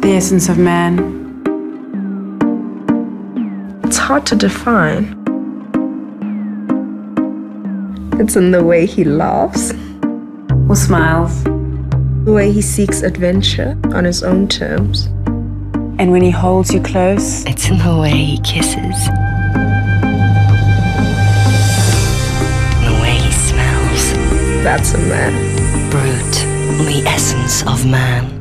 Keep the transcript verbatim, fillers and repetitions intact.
The essence of man. It's hard to define. It's in the way he laughs. Or smiles. The way he seeks adventure on his own terms. And when he holds you close. It's in the way he kisses. The way he smells. That's a man. Brut, the essence of man.